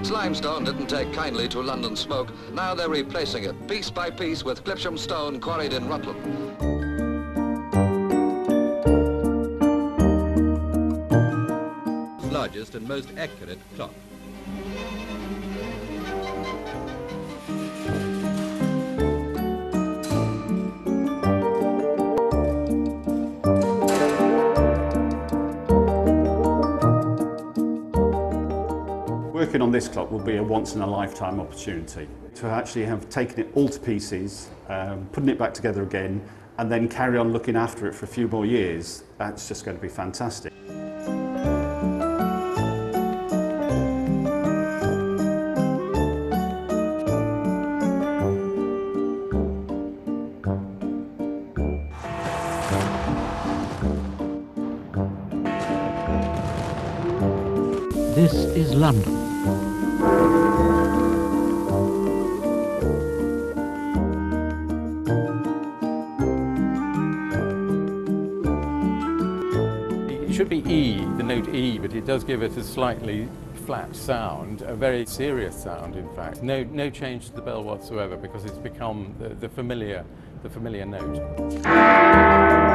Leeds limestone didn't take kindly to London smoke. Now they're replacing it, piece by piece, with Clipsham stone quarried in Rutland. Largest and most accurate clock. Working on this clock will be a once-in-a-lifetime opportunity to actually have taken it all to pieces, putting it back together again, and then carry on looking after it for a few more years. That's just going to be fantastic. This is London. It should be E, the note E, but it does give it a slightly flat sound, a very serious sound in fact. No change to the bell whatsoever because it's become the familiar note.